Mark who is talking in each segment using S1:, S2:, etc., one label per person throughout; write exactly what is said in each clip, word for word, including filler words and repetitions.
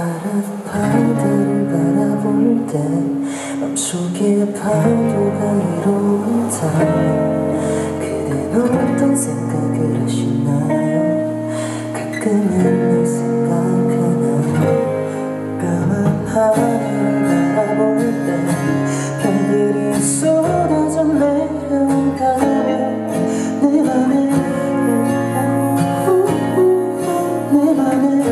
S1: 파란 파도를 바라볼 때 맘속에 파도가 일어온다면 그댄 어떤 생각을 하시나요? 가끔은 널 생각하나요? 까만 하늘을 바라볼 때 별들이 쏟아져 내려온다면 내 맘에 내 맘에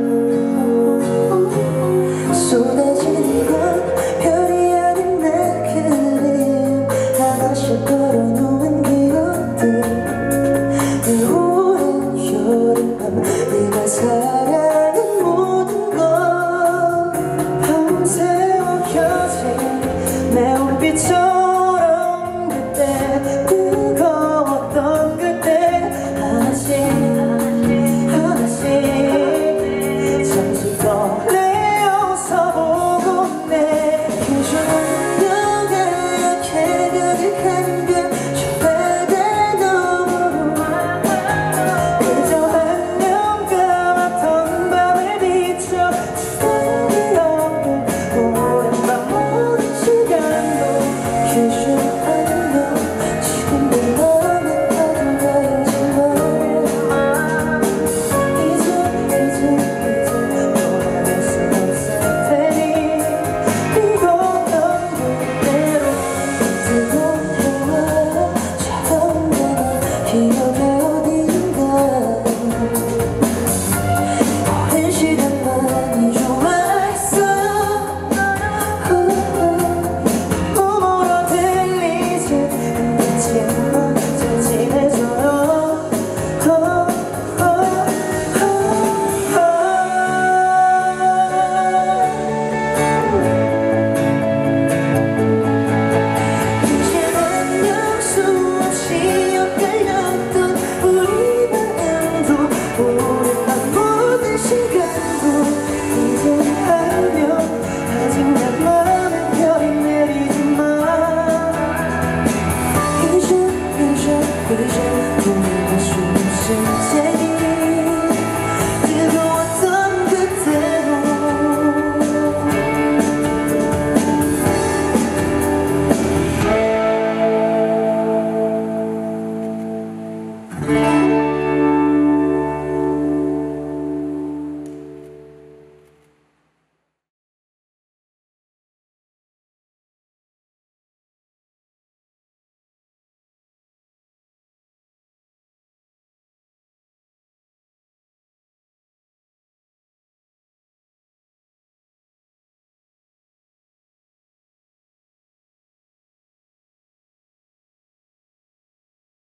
S1: 쏟아지는 건 별이 아닌 내 그림 하나씩 걸어놓은 기억들 그 오랜 여름밤 네가 사